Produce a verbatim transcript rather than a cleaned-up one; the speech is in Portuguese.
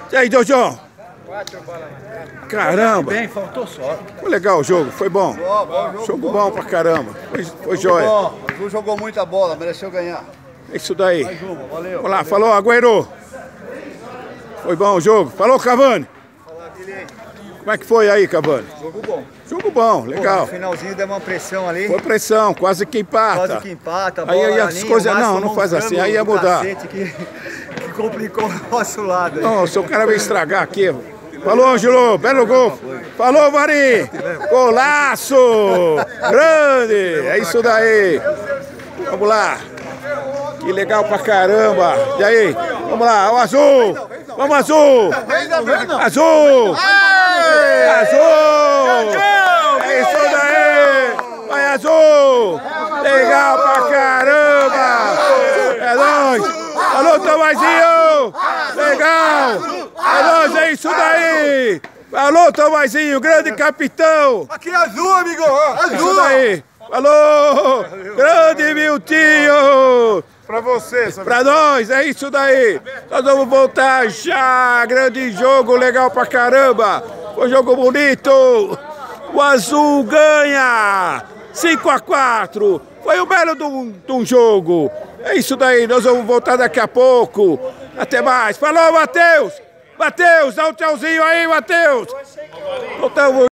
E aí, Dojão? Quatro bolas na cara. Caramba! Bem, faltou só. Foi legal o jogo, foi bom. Bom, bom jogo, Jogo bom, bom pra caramba. Foi, foi joia. Bom, o Azul jogou muita bola, mereceu ganhar. É isso daí. Mais uma, valeu. Vamos lá, falou, Agüero. Foi bom o jogo. Falou, Cavani. Como é que foi aí, Cavani? Jogo bom. Jogo bom, Pô, legal. no finalzinho deu uma pressão ali. Foi pressão, quase que empata. Quase que empata. Aí, bola aí na as linha, coisas- o Márcio não, não tomou um faz assim, frango aí ia do mudar. cacete Que, que complicou o nosso lado. aí. Não, seu cara vai estragar aqui. Falou, Ângelo, belo gol. Falou, Vari. Golaço. Grande. É isso daí. Vamos lá. Que legal pra caramba. E aí? Vamos lá, o azul. Vamos, azul. Azul. Azul. É isso daí. Vai, azul. Legal pra caramba. É nóis. Falou, Tomazinho. Legal. É nóis, é isso daí! Falou, Tomazinho, grande capitão! Aqui é azul, amigo! É isso daí! Falou! Grande Miltinho! Pra você, Pra nós, é isso daí! Nós vamos voltar já! Grande jogo, legal pra caramba! Foi um jogo bonito! O azul ganha! cinco a quatro! Foi um belo de um, de um jogo! É isso daí, nós vamos voltar daqui a pouco! Até mais! Falou, Matheus! Matheus, dá um tchauzinho aí, Matheus! Voltamos!